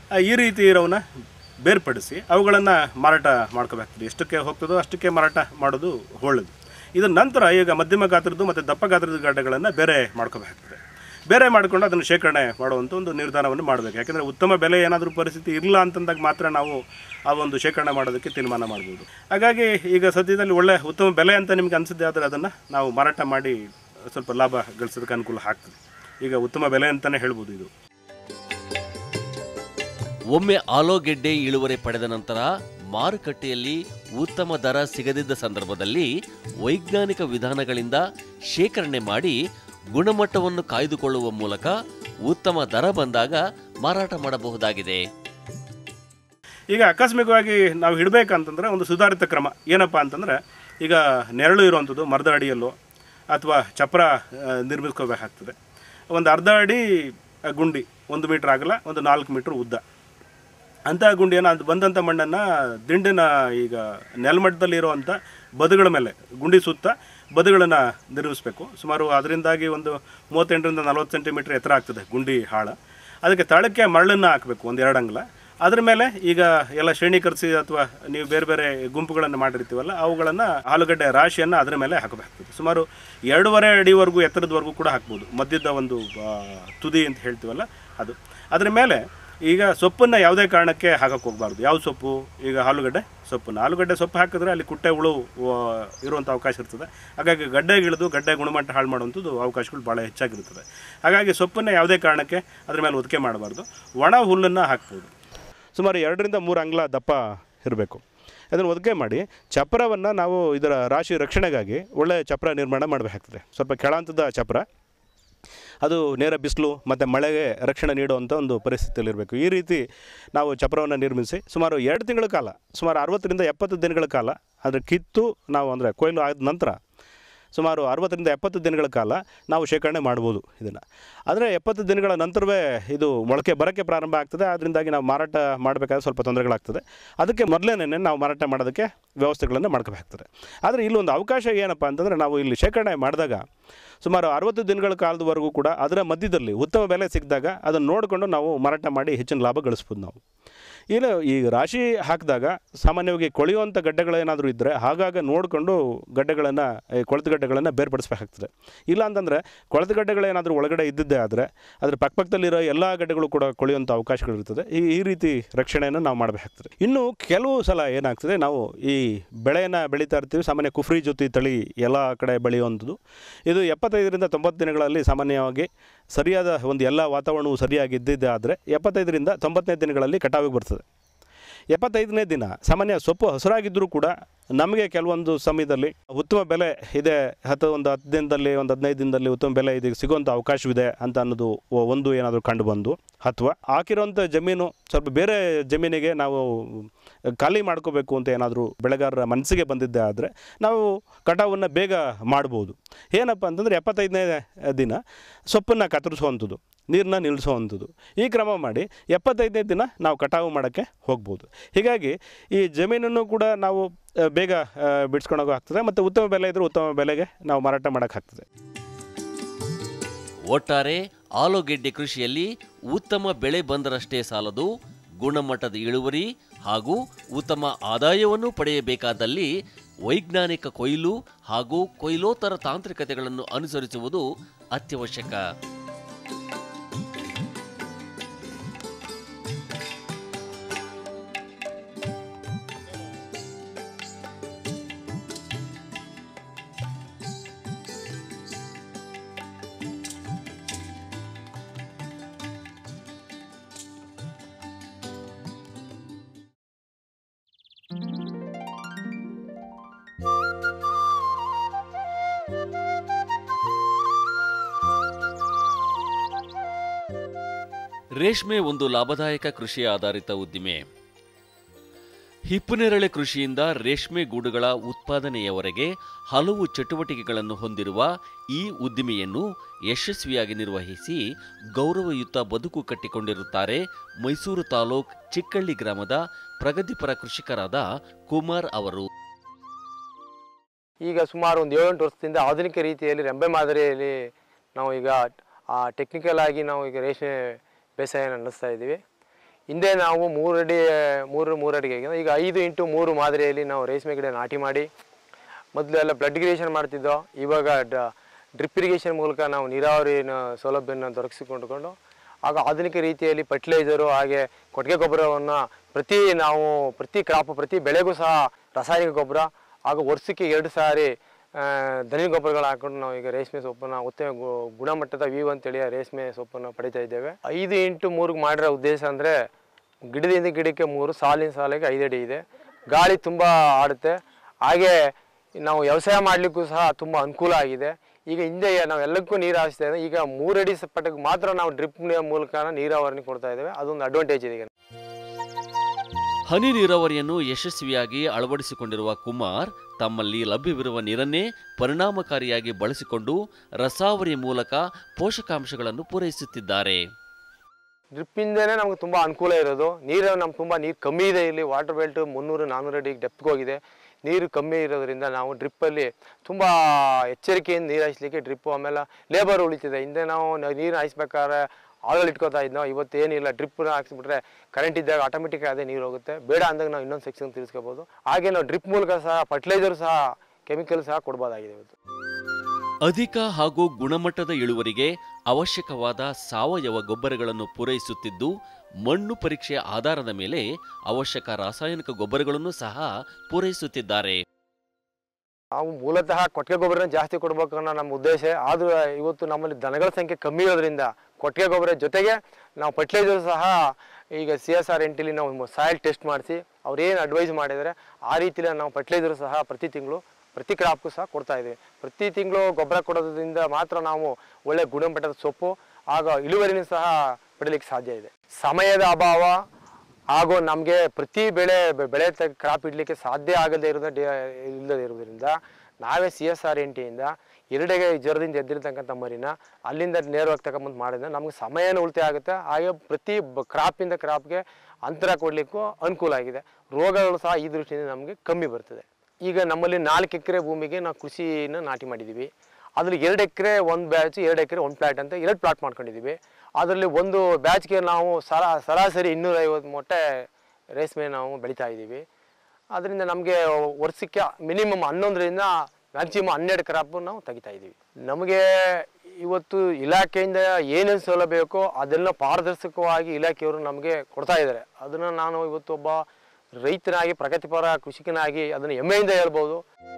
ಈ ರೀತಿ ಇರೋವನ್ನ ಬೇರ್ಪಡಿಸಿ ಅವುಗಳನ್ನು ಮಾರಾಟ ಮಾಡ್ಕೋಬೇಕಾಗ್ತದೆ. ಎಷ್ಟಕ್ಕೆ ಹೋಗ್ತದೋ ಅಷ್ಟಕ್ಕೆ ಮಾರಾಟ ಮಾಡೋದು ಒಳ್ಳೆಯದು. ಇದರ ನಂತರ ಈಗ ಮಧ್ಯಮ ಗಾತ್ರದ್ದು ಮತ್ತು ದಪ್ಪ ಗಾತ್ರದ ಗಡ್ಡೆಗಳನ್ನು ಬೇರೆ ಮಾಡ್ಕೋಬೇಕಾಗ್ತದೆ. ಬೇರೆ ಮಾಡಿಕೊಂಡು ಅದನ್ನು ಶೇಖರಣೆ ಮಾಡುವಂಥ ಒಂದು ನಿರ್ಧಾರವನ್ನು ಮಾಡಬೇಕು. ಯಾಕೆಂದರೆ ಉತ್ತಮ ಬೆಲೆ ಏನಾದರೂ ಪರಿಸ್ಥಿತಿ ಇಲ್ಲ ಅಂತಂದಾಗ ಮಾತ್ರ ನಾವು ಆ ಒಂದು ಶೇಖರಣೆ ಮಾಡೋದಕ್ಕೆ ತೀರ್ಮಾನ ಮಾಡ್ಬೋದು. ಹಾಗಾಗಿ ಈಗ ಸದ್ಯದಲ್ಲಿ ಒಳ್ಳೆ ಉತ್ತಮ ಬೆಲೆ ಅಂತ ನಿಮ್ಗೆ ಅನಿಸಿದ್ದೆ ಆದರೆ ಅದನ್ನು ನಾವು ಮಾರಾಟ ಮಾಡಿ ಸ್ವಲ್ಪ ಲಾಭ ಗಳಿಸೋದಕ್ಕೆ ಅನುಕೂಲ ಆಗ್ತದೆ. ಈಗ ಉತ್ತಮ ಬೆಲೆ ಅಂತಲೇ ಹೇಳ್ಬೋದು ಇದು. ಒಮ್ಮೆ ಆಲೂಗೆಡ್ಡೆ ಇಳುವರಿ ಪಡೆದ ನಂತರ ಮಾರುಕಟ್ಟೆಯಲ್ಲಿ ಉತ್ತಮ ದರ ಸಿಗದಿದ್ದ ಸಂದರ್ಭದಲ್ಲಿ ವೈಜ್ಞಾನಿಕ ವಿಧಾನಗಳಿಂದ ಶೇಖರಣೆ ಮಾಡಿ ಗುಣಮಟ್ಟವನ್ನು ಕಾಯ್ದುಕೊಳ್ಳುವ ಮೂಲಕ ಉತ್ತಮ ದರ ಬಂದಾಗ ಮಾರಾಟ ಮಾಡಬಹುದಾಗಿದೆ. ಈಗ ಆಕಸ್ಮಿಕವಾಗಿ ನಾವು ಇಡಬೇಕಂತಂದ್ರೆ ಒಂದು ಸುಧಾರಿತ ಕ್ರಮ ಏನಪ್ಪ ಅಂತಂದರೆ, ಈಗ ನೆರಳು ಇರುವಂಥದ್ದು ಮರದ ಅಡಿಯಲ್ಲೋ ಅಥವಾ ಚಪ್ರ ನಿರ್ಮಿಸ್ಕೋಬೇಕಾಗ್ತದೆ. ಒಂದು ಅರ್ಧ ಅಡಿ ಗುಂಡಿ 1 ಮೀಟ್ರ್ ಆಗಲ್ಲ, ಒಂದು 4 ಮೀಟ್ರ್ ಉದ್ದ ಅಂಥ ಗುಂಡಿಯನ್ನು ಅದು ಬಂದಂಥ ಮಣ್ಣನ್ನು ದಿಂಡಿನ ಈಗ ನೆಲಮಟ್ಟದಲ್ಲಿರುವಂಥ ಬದುಗಳ ಮೇಲೆ ಗುಂಡಿ ಸುತ್ತ ಬದುಗಳನ್ನು ನಿರ್ಮಿಸಬೇಕು. ಸುಮಾರು ಅದರಿಂದಾಗಿ ಒಂದು 38ರಿಂದ 40 ಸೆಂಟಿಮೀಟ್ರ್ ಎತ್ತರ ಆಗ್ತದೆ ಗುಂಡಿ ಆಳ. ಅದಕ್ಕೆ ತಳಕ್ಕೆ ಮರಳನ್ನು ಹಾಕಬೇಕು, 1-2 ಅಂಗುಲ. ಅದ್ರ ಮೇಲೆ ಈಗ ಎಲ್ಲ ಶ್ರೇಣೀಕರಿಸಿ ಅಥವಾ ನೀವು ಬೇರೆ ಬೇರೆ ಗುಂಪುಗಳನ್ನು ಮಾಡಿರ್ತೀವಲ್ಲ ಅವುಗಳನ್ನು ಆಲೂಗಡ್ಡೆ ರಾಶಿಯನ್ನು ಅದರ ಮೇಲೆ ಹಾಕಬೇಕಾಗ್ತದೆ. ಸುಮಾರು 2.5 ಅಡಿವರೆಗೂ ಎತ್ತರದವರೆಗೂ ಕೂಡ ಹಾಕ್ಬೋದು. ಮಧ್ಯದ ಒಂದು ತುದಿ ಅಂತ ಹೇಳ್ತೀವಲ್ಲ ಅದು. ಅದರ ಮೇಲೆ ಈಗ ಸೊಪ್ಪನ್ನು ಯಾವುದೇ ಕಾರಣಕ್ಕೆ ಹಾಕಕ್ಕೆ ಹೋಗಬಾರ್ದು. ಯಾವ ಸೊಪ್ಪು? ಈಗ ಆಲೂಗಡ್ಡೆ ಸೊಪ್ಪು ಹಾಕಿದ್ರೆ ಅಲ್ಲಿ ಕುಟ್ಟೆ ಹುಳು ಇರುವಂಥ ಅವಕಾಶ ಇರ್ತದೆ. ಹಾಗಾಗಿ ಗಡ್ಡೆಗಿಳಿದು ಗಡ್ಡೆ ಗುಣಮಟ್ಟ ಹಾಳು ಮಾಡುವಂಥದ್ದು ಅವಕಾಶಗಳು ಭಾಳ ಹೆಚ್ಚಾಗಿರ್ತದೆ. ಹಾಗಾಗಿ ಸೊಪ್ಪನ್ನು ಯಾವುದೇ ಕಾರಣಕ್ಕೆ ಅದ್ರ ಮೇಲೆ ಒದಕೆ ಮಾಡಬಾರ್ದು. ಒಣ ಹುಲ್ಲನ್ನು ಹಾಕ್ಬೋದು. ಸುಮಾರು 2ರಿಂದ 3 ಅಂಗುಲ ದಪ್ಪ ಇರಬೇಕು. ಅದನ್ನು ಒದಕೆ ಮಾಡಿ ಚಪ್ರವನ್ನು ನಾವು ಇದರ ರಾಶಿ ರಕ್ಷಣೆಗಾಗಿ ಒಳ್ಳೆಯ ಚಪ್ರ ನಿರ್ಮಾಣ ಮಾಡಬೇಕಾಗ್ತದೆ. ಸ್ವಲ್ಪ ಕೆಳಹಂತದ ಚಪ್ರ, ಅದು ನೇರ ಬಿಸಿಲು ಮತ್ತು ಮಳೆಗೆ ರಕ್ಷಣೆ ನೀಡುವಂಥ ಒಂದು ಪರಿಸ್ಥಿತಿಯಲ್ಲಿರಬೇಕು. ಈ ರೀತಿ ನಾವು ಚಪ್ರವನ್ನು ನಿರ್ಮಿಸಿ ಸುಮಾರು 2 ತಿಂಗಳ ಕಾಲ, ಸುಮಾರು 60ರಿಂದ 70 ದಿನಗಳ ಕಾಲ ಅದರ ಕಿತ್ತು ನಾವು ಅಂದರೆ ಕೊಯ್ಲು ಆದ ನಂತರ ಸುಮಾರು 60ರಿಂದ 70 ದಿನಗಳ ಕಾಲ ನಾವು ಶೇಖರಣೆ ಮಾಡ್ಬೋದು ಇದನ್ನು. ಆದರೆ 70 ದಿನಗಳ ನಂತರವೇ ಇದು ಮೊಳಕೆ ಬರೋಕ್ಕೆ ಪ್ರಾರಂಭ ಆಗ್ತದೆ. ಅದರಿಂದಾಗಿ ನಾವು ಮಾರಾಟ ಮಾಡಬೇಕಾದ್ರೆ ಸ್ವಲ್ಪ ತೊಂದರೆಗಳಾಗ್ತದೆ. ಅದಕ್ಕೆ ಮೊದಲೇನೇ ನಾವು ಮಾರಾಟ ಮಾಡೋದಕ್ಕೆ ವ್ಯವಸ್ಥೆಗಳನ್ನು ಮಾಡ್ಕೋಬೇಕಾಗ್ತದೆ. ಆದರೆ ಇಲ್ಲೊಂದು ಅವಕಾಶ ಏನಪ್ಪ ಅಂತಂದರೆ, ನಾವು ಇಲ್ಲಿ ಶೇಖರಣೆ ಮಾಡಿದಾಗ ಸುಮಾರು 60 ದಿನಗಳ ಕಾಲದವರೆಗೂ ಕೂಡ ಅದರ ಮಧ್ಯದಲ್ಲಿ ಉತ್ತಮ ಬೆಲೆ ಸಿಕ್ಕಿದಾಗ ಅದನ್ನು ನೋಡಿಕೊಂಡು ನಾವು ಮಾರಾಟ ಮಾಡಿ ಹೆಚ್ಚಿನ ಲಾಭ ಗಳಿಸ್ಬೋದು ನಾವು. ಏನು ಈ ರಾಶಿ ಹಾಕಿದಾಗ ಸಾಮಾನ್ಯವಾಗಿ ಕೊಳೆಯುವಂಥ ಗಡ್ಡೆಗಳೇನಾದರೂ ಇದ್ದರೆ ಆಗಾಗ ನೋಡಿಕೊಂಡು ಗಡ್ಡೆಗಳನ್ನು, ಕೊಳೆತ ಗಡ್ಡೆಗಳನ್ನು ಬೇರ್ಪಡಿಸಬೇಕಾಗ್ತದೆ. ಇಲ್ಲ ಅಂತಂದರೆ ಕೊಳೆತ ಗಡ್ಡೆಗಳೇನಾದರೂ ಒಳಗಡೆ ಇದ್ದಿದ್ದೇ ಆದರೆ ಅದರ ಪಕ್ಕದಲ್ಲಿರೋ ಎಲ್ಲ ಗಡ್ಡೆಗಳು ಕೂಡ ಕೊಳೆಯುವಂಥ ಅವಕಾಶಗಳಿರ್ತದೆ. ಈ ರೀತಿ ರಕ್ಷಣೆಯನ್ನು ನಾವು ಮಾಡಬೇಕಾಗ್ತದೆ. ಇನ್ನು ಕೆಲವು ಸಲ ಏನಾಗ್ತದೆ, ನಾವು ಈ ಬೆಳೆಯನ್ನು ಬೆಳೀತಾ ಇರ್ತೀವಿ. ಸಾಮಾನ್ಯ ಕುಫ್ರಿ ಜೊತೆ ತಳಿ ಎಲ್ಲ ಕಡೆ ಬೆಳೆಯುವಂಥದ್ದು. ಇದು 75ರಿಂದ 90 ದಿನಗಳಲ್ಲಿ ಸಾಮಾನ್ಯವಾಗಿ ಸರಿಯಾದ ಒಂದು ಎಲ್ಲ ವಾತಾವರಣವು ಸರಿಯಾಗಿದ್ದಿದ್ದೆ ಆದರೆ 75ರಿಂದ 90ನೇ ದಿನಗಳಲ್ಲಿ ಕಟಾವಿಗೆ ಬರ್ತದೆ. 75ನೇ ದಿನ ಸಾಮಾನ್ಯ ಸೊಪ್ಪು ಹಸಿರಾಗಿದ್ದರೂ ಕೂಡ ನಮಗೆ ಕೆಲವೊಂದು ಸಮಯದಲ್ಲಿ ಉತ್ತಮ ಬೆಲೆ ಇದೆ, ಒಂದು 10 ದಿನದಲ್ಲಿ, ಒಂದು 15 ದಿನದಲ್ಲಿ ಉತ್ತಮ ಬೆಲೆ ಇದಕ್ಕೆ ಸಿಗುವಂಥ ಅವಕಾಶವಿದೆ ಅಂತ ಅನ್ನೋದು ಒಂದು ಏನಾದರೂ ಕಂಡು ಬಂದು, ಅಥವಾ ಹಾಕಿರೋಂಥ ಜಮೀನು ಸ್ವಲ್ಪ ಬೇರೆ ಜಮೀನಿಗೆ ನಾವು ಖಾಲಿ ಮಾಡ್ಕೋಬೇಕು ಅಂತ ಏನಾದರೂ ಬೆಳೆಗಾರರ ಮನಸ್ಸಿಗೆ ಬಂದಿದ್ದೆ ಆದರೆ ನಾವು ಕಟಾವನ್ನು ಬೇಗ ಮಾಡ್ಬೋದು. ಏನಪ್ಪ ಅಂತಂದರೆ 75ನೇ ದಿನ ಸೊಪ್ಪನ್ನು ಕತ್ತರಿಸುವಂಥದ್ದು, ನೀರನ್ನ ನಿಲ್ಲಿಸುವಂಥದ್ದು, ಈ ಕ್ರಮ ಮಾಡಿ 75ನೇ ದಿನ ನಾವು ಕಟಾವು ಮಾಡೋಕ್ಕೆ ಹೋಗ್ಬೋದು. ಹೀಗಾಗಿ ಈ ಜಮೀನನ್ನು ಕೂಡ ನಾವು ಬೇಗ ಬಿಡಿಸ್ಕೊಂಡೋಗೋ ಆಗ್ತದೆ ಮತ್ತು ಉತ್ತಮ ಬೆಲೆ ಇದ್ದರೆ ಉತ್ತಮ ಬೆಲೆಗೆ ನಾವು ಮಾರಾಟ ಮಾಡೋಕ್ಕಾಗ್ತದೆ. ಒಟ್ಟಾರೆ ಆಲೂಗೆಡ್ಡೆ ಕೃಷಿಯಲ್ಲಿ ಉತ್ತಮ ಬೆಳೆ ಬಂದರಷ್ಟೇ ಸಾಲದು, ಗುಣಮಟ್ಟದ ಇಳುವರಿ ಹಾಗೂ ಉತ್ತಮ ಆದಾಯವನ್ನು ಪಡೆಯಬೇಕಾದಲ್ಲಿ ವೈಜ್ಞಾನಿಕ ಕೊಯ್ಲು ಹಾಗೂ ಕೊಯ್ಲೋತ್ತರ ತಾಂತ್ರಿಕತೆಗಳನ್ನು ಅನುಸರಿಸುವುದು ಅತ್ಯವಶ್ಯಕ. ರೇಷ್ಮೆ ಒಂದು ಲಾಭದಾಯಕ ಕೃಷಿ ಆಧಾರಿತ ಉದ್ದಿಮೆ. ಹಿಪ್ಪುನೇರಳೆ ಕೃಷಿಯಿಂದ ರೇಷ್ಮೆ ಗೂಡುಗಳ ಉತ್ಪಾದನೆಯವರೆಗೆ ಹಲವು ಚಟುವಟಿಕೆಗಳನ್ನು ಹೊಂದಿರುವ ಈ ಉದ್ದಿಮೆಯನ್ನು ಯಶಸ್ವಿಯಾಗಿ ನಿರ್ವಹಿಸಿ ಗೌರವಯುತ ಬದುಕು ಕಟ್ಟಿಕೊಂಡಿರುತ್ತಾರೆ ಮೈಸೂರು ತಾಲೂಕ್ ಚಿಕ್ಕಳ್ಳಿ ಗ್ರಾಮದ ಪ್ರಗತಿಪರ ಕೃಷಿಕರಾದ ಕುಮಾರ್ ಅವರು. ಈಗ ಸುಮಾರು ಒಂದು 7-8 ವರ್ಷದಿಂದ ಆಧುನಿಕ ರೀತಿಯಲ್ಲಿ ರೆಂಬೆ ಮಾದರಿಯಲ್ಲಿ ನಾವು ಈಗ ಟೆಕ್ನಿಕಲ್ ಆಗಿ ನಾವು ಈಗ ರೇಷ್ಮೆ ಬೇಸಾಯ ನಡೆಸ್ತಾ ಇದ್ದೀವಿ. ಹಿಂದೆ ನಾವು 3 ಅಡಿ 3 ಅಡಿಗೆ ಈಗ 5 ಇಂಟು 3 ಮಾದರಿಯಲ್ಲಿ ನಾವು ರೇಷ್ಮೆ ಗಿಡ ನಾಟಿ ಮಾಡಿ ಮೊದಲು ಎಲ್ಲ ಬ್ಲಡ್ ಇರಿಗೇಷನ್ ಮಾಡ್ತಿದ್ದೋ. ಇವಾಗ ಡ್ರಿಪ್ ಇರಿಗೇಷನ್ ಮೂಲಕ ನಾವು ನೀರಾವರಿನ ಸೌಲಭ್ಯನ ದೊರಕಿಸಿಕೊಂಡುಕೊಂಡು ಆಗ ಆಧುನಿಕ ರೀತಿಯಲ್ಲಿ ಫರ್ಟಿಲೈಸರು ಹಾಗೆ ಕೊಟ್ಟಿಗೆ ಗೊಬ್ಬರವನ್ನು ಪ್ರತಿ ಕ್ರಾಪ್ ಪ್ರತಿ ಬೆಳೆಗೂ ಸಹ ರಾಸಾಯನಿಕ ಗೊಬ್ಬರ ಹಾಗೂ ವರ್ಷಕ್ಕೆ 2 ಸಾರಿ ದನಿ ಗೊಬ್ಬರಗಳು ಹಾಕೊಂಡು ನಾವು ಈಗ ರೇಷ್ಮೆ ಸೊಪ್ಪನ್ನು ಉತ್ತಮ ಗುಣಮಟ್ಟದ ಅಂತೇಳಿ ರೇಷ್ಮೆ ಸೊಪ್ಪನ್ನು ಪಡಿತಾ ಇದ್ದೇವೆ. 5 ಇಂಟು 3 ಮಾಡಿರೋ ಉದ್ದೇಶ ಅಂದರೆ ಗಿಡದಿಂದ ಗಿಡಕ್ಕೆ 3 ಸಾಲಿನ ಸಾಲಿಗೆ 5 ಅಡಿ ಇದೆ. ಗಾಳಿ ತುಂಬ ಆಡುತ್ತೆ. ಹಾಗೆ ನಾವು ವ್ಯವಸಾಯ ಮಾಡಲಿಕ್ಕೂ ಸಹ ತುಂಬ ಅನುಕೂಲ ಆಗಿದೆ. ಈಗ ಹಿಂದೆ ನಾವೆಲ್ಲಕ್ಕೂ ನೀರು ಹಾಯಿಸ್ತಾ ಇದ್ದೇವೆ. ಈಗ 3 ಅಡಿ ಪಟ್ಟಕ್ಕೆ ಮಾತ್ರ ನಾವು ಡ್ರಿಪ್ ಮೂಲಕ ನೀರಾವರಿ ಕೊಡ್ತಾ ಇದ್ದೇವೆ. ಅದೊಂದು ಅಡ್ವಾಂಟೇಜ್ ಇದೆ. ಹನಿ ನೀರಾವರಿಯನ್ನು ಯಶಸ್ವಿಯಾಗಿ ಅಳವಡಿಸಿಕೊಂಡಿರುವ ಕುಮಾರ್ ತಮ್ಮಲ್ಲಿ ಲಭ್ಯವಿರುವ ನೀರನ್ನೇ ಪರಿಣಾಮಕಾರಿಯಾಗಿ ಬಳಸಿಕೊಂಡು ರಸಾವರಿ ಮೂಲಕ ಪೋಷಕಾಂಶಗಳನ್ನು ಪೂರೈಸುತ್ತಿದ್ದಾರೆ. ಡ್ರಿಪ್ಪಿಂದನೇ ನಮಗೆ ತುಂಬ ಅನುಕೂಲ ಇರೋದು. ನಮ್ಗೆ ತುಂಬ ನೀರು ಕಮ್ಮಿ ಇದೆ. ಇಲ್ಲಿ ವಾಟರ್ ಬೆಲ್ಟ್ 300-400 ಅಡಿ ಡೆಪ್ತ್ಗೆ ಹೋಗಿದೆ. ನೀರು ಕಮ್ಮಿ ಇರೋದ್ರಿಂದ ನಾವು ಡ್ರಿಪ್ಪಲ್ಲಿ ತುಂಬ ಎಚ್ಚರಿಕೆಯಿಂದ ನೀರು ಹಾಯಿಸ್ಲಿಕ್ಕೆ ಡ್ರಿಪ್ಪು ಆಮೇಲೆ ಲೇಬರ್ ಉಳಿತಿದೆ. ಹಿಂದೆ ನಾವು ನೀರು ಹಾಯಿಸ್ಬೇಕಾದ್ರೆ ಆಳುಗಳು ಇಟ್ಕೋತಾ ಇದ್ದೋ. ಇವತ್ತು ಏನಿಲ್ಲ, ಡ್ರಿಪ್ನ ಹಾಕ್ಸ್ಬಿಟ್ರೆ ಕರೆಂಟ್ ಇದ್ದಾಗ ಆಟೋಮೆಟಿಕ್ ಅದೇ ನೀರು ಹೋಗುತ್ತೆ. ಬೇಡ ಅಂದಾಗ ನಾವು ಇನ್ನೊಂದು ಸೆಕ್ಷನ್ ತಿರ್ಸ್ಕೋಬೋದು. ಹಾಗೆ ನಾವು ಡ್ರಿಪ್ ಮೂಲಕ ಸಹ ಫರ್ಟಿಲೈಸರ್ ಸಹ ಕೆಮಿಕಲ್ ಸಹ ಕೊಡ್ಬೋದಾಗಿದೆ ಇವತ್ತು. ಅಧಿಕ ಹಾಗೂ ಗುಣಮಟ್ಟದ ಇಳುವರಿಗೆ ಅವಶ್ಯಕವಾದ ಸಾವಯವ ಗೊಬ್ಬರಗಳನ್ನು ಪೂರೈಸುತ್ತಿದ್ದು, ಮಣ್ಣು ಪರೀಕ್ಷೆಯ ಆಧಾರದ ಮೇಲೆ ಅವಶ್ಯಕ ರಾಸಾಯನಿಕ ಗೊಬ್ಬರಗಳನ್ನು ಸಹ ಪೂರೈಸುತ್ತಿದ್ದಾರೆ. ನಾವು ಮೂಲತಃ ಕೊಟ್ಟಿಗೆ ಗೊಬ್ಬರನ ಜಾಸ್ತಿ ಕೊಡ್ಬೇಕು ಅನ್ನೋ ನಮ್ಮ ಉದ್ದೇಶ. ಆದರೂ ಇವತ್ತು ನಮ್ಮಲ್ಲಿ ದನಗಳ ಸಂಖ್ಯೆ ಕಮ್ಮಿ ಇರೋದ್ರಿಂದ ಕೊಟ್ಟಿಗೆ ಗೊಬ್ಬರ ಜೊತೆಗೆ ನಾವು ಫರ್ಟಿಲೈಸರ್ ಸಹ ಈಗ CSR ಎಂಟಿಲಿ ನಾವು ಸಾಯಿಲ್ ಟೆಸ್ಟ್ ಮಾಡಿಸಿ ಅವ್ರೇನು ಅಡ್ವೈಸ್ ಮಾಡಿದರೆ ಆ ರೀತಿಯಲ್ಲಿ ನಾವು ಫರ್ಟಿಲೈಸರ್ ಸಹ ಪ್ರತಿ ಕ್ರಾಪ್ಗೂ ಸಹ ಕೊಡ್ತಾ ಇದ್ದೀವಿ. ಪ್ರತಿ ತಿಂಗಳು ಗೊಬ್ಬರ ಕೊಡೋದ್ರಿಂದ ಮಾತ್ರ ನಾವು ಒಳ್ಳೆ ಗುಣಮಟ್ಟದ ಸೊಪ್ಪು ಆಗ ಇಳುವರಿನೂ ಸಹ ಪಡೀಲಿಕ್ಕೆ ಸಾಧ್ಯ ಇದೆ. ಸಮಯದ ಅಭಾವ ಹಾಗೂ ನಮಗೆ ಪ್ರತಿ ಬೆಳೆ ಕ್ರಾಪ್ ಇಡಲಿಕ್ಕೆ ಸಾಧ್ಯ ಇಲ್ಲದೆ ಇರೋದ್ರಿಂದ ನಾವೇ CSR ಎಂಟಿಯಿಂದ 2 ಜ್ವರದಿಂದ ಎದ್ದಿರ್ತಕ್ಕಂಥ ಮರಿನ ಅಲ್ಲಿಂದ ನೇರವಾಗಿ ತಗೊಂಬಂದು ಮಾಡಿದ್ರೆ ನಮಗೆ ಸಮಯನೂ ಉಳಿತಾಯ ಆಗುತ್ತೆ. ಹಾಗೆ ಪ್ರತಿ ಕ್ರಾಪಿಂದ ಕ್ರಾಪ್ಗೆ ಅಂತರ ಕೊಡಲಿಕ್ಕೂ ಅನುಕೂಲ ಆಗಿದೆ. ರೋಗಗಳು ಸಹ ಈ ದೃಷ್ಟಿಯಿಂದ ನಮಗೆ ಕಮ್ಮಿ ಬರ್ತದೆ. ಈಗ ನಮ್ಮಲ್ಲಿ 4 ಎಕರೆ ಭೂಮಿಗೆ ನಾವು ಕೃಷಿನ ನಾಟಿ ಮಾಡಿದ್ದೀವಿ. ಅದರಲ್ಲಿ 2 ಎಕರೆ ಒಂದು ಬ್ಯಾಚ್, 2 ಎಕರೆ ಒಂದು ಪ್ಲಾಟ್ ಅಂತ 2 ಪ್ಲಾಟ್ ಮಾಡ್ಕೊಂಡಿದ್ದೀವಿ. ಅದರಲ್ಲಿ ಒಂದು ಬ್ಯಾಚ್ಗೆ ನಾವು ಸರಾಸರಿ 250 ಮೊಟ್ಟೆ ರೇಷ್ಮೆ ನಾವು ಬೆಳೀತಾ ಇದ್ದೀವಿ. ಅದರಿಂದ ನಮಗೆ ವರ್ಷಕ್ಕೆ ಮಿನಿಮಮ್ 11ರಿಂದ ಮ್ಯಾಕ್ಸಿಮಮ್ 12 ಕ್ರಾಪ್ ನಾವು ತೆಗಿತಾ ಇದ್ದೀವಿ. ನಮಗೆ ಇವತ್ತು ಇಲಾಖೆಯಿಂದ ಏನೇನು ಸೌಲಭ್ಯ ಬೇಕೋ ಅದೆಲ್ಲ ಪಾರದರ್ಶಕವಾಗಿ ಇಲಾಖೆಯವರು ನಮಗೆ ಕೊಡ್ತಾ ಇದ್ದಾರೆ. ಅದನ್ನು ನಾನು ಇವತ್ತು ಒಬ್ಬ ರೈತನಾಗಿ, ಪ್ರಗತಿಪರ ಕೃಷಿಕನಾಗಿ ಅದನ್ನು ಹೆಮ್ಮೆಯಿಂದ ಹೇಳ್ಬೋದು.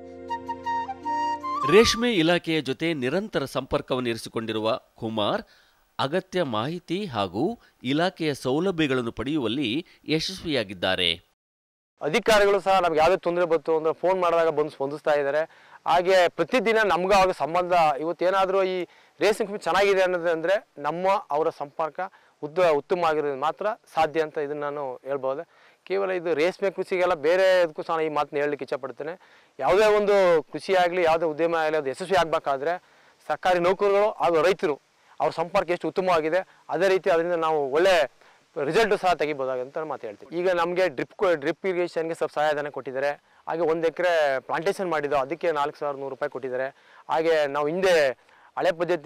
ರೇಷ್ಮೆ ಇಲಾಖೆಯ ಜೊತೆ ನಿರಂತರ ಸಂಪರ್ಕವನ್ನು ಇರಿಸಿಕೊಂಡಿರುವ ಕುಮಾರ್ ಅಗತ್ಯ ಮಾಹಿತಿ ಹಾಗೂ ಇಲಾಖೆಯ ಸೌಲಭ್ಯಗಳನ್ನು ಪಡೆಯುವಲ್ಲಿ ಯಶಸ್ವಿಯಾಗಿದ್ದಾರೆ. ಅಧಿಕಾರಿಗಳು ಸಹ ನಮ್ಗೆ ಯಾವುದೇ ತೊಂದರೆ ಬಂತು ಅಂದರೆ ಫೋನ್ ಮಾಡಿದಾಗ ಬಂದು ಸ್ಪಂದಿಸ್ತಾ ಇದ್ದಾರೆ. ಹಾಗೆ ಪ್ರತಿದಿನ ನಮ್ಗೆ ಆಗ ಸಂಬಂಧ ಇವತ್ತೇನಾದರೂ ಈ ರೇಷ್ಮೆ ಕೃಷಿ ಚೆನ್ನಾಗಿದೆ ಅನ್ನೋದಂದರೆ ಅವರ ಸಂಪರ್ಕ ಉತ್ತಮ ಆಗಿರೋದು ಮಾತ್ರ ಸಾಧ್ಯ ಅಂತ ಇದನ್ನು ನಾನು ಹೇಳ್ಬೋದು. ಕೇವಲ ಇದು ರೇಷ್ಮೆ ಕೃಷಿಗೆಲ್ಲ ಬೇರೆ ಇದಕ್ಕೂ ಸಹ ಈ ಮಾತನ್ನ ಹೇಳಲಿಕ್ಕೆ ಇಷ್ಟಪಡ್ತೇನೆ. ಯಾವುದೇ ಒಂದು ಕೃಷಿ ಆಗಲಿ, ಯಾವುದೇ ಉದ್ಯಮ ಆಗಲಿ, ಅದು ಯಶಸ್ವಿ ಆಗಬೇಕಾದ್ರೆ ಸರ್ಕಾರಿ ನೌಕರರು ಹಾಗೂ ರೈತರು ಅವ್ರ ಸಂಪರ್ಕ ಎಷ್ಟು ಉತ್ತಮವಾಗಿದೆ ಅದೇ ರೀತಿ ಅದರಿಂದ ನಾವು ಒಳ್ಳೆ ರಿಸಲ್ಟ್ ಸಹ ತೆಗಿಬೋದಾಗಂತ ಮಾತು ಹೇಳ್ತೀವಿ. ಈಗ ನಮಗೆ ಡ್ರಿಪ್ ಇರಿಗೇಷನ್ಗೆ ಸ್ವಲ್ಪ ಸಹಾಯಧನ ಕೊಟ್ಟಿದ್ದಾರೆ. ಹಾಗೆ 1 ಎಕರೆ ಪ್ಲಾಂಟೇಶನ್ ಮಾಡಿದ್ದೋ ಅದಕ್ಕೆ 4100 ರೂಪಾಯಿ ಕೊಟ್ಟಿದ್ದಾರೆ. ಹಾಗೆ ನಾವು ಹಿಂದೆ ಹಳೆ ಪದ್ಧತಿ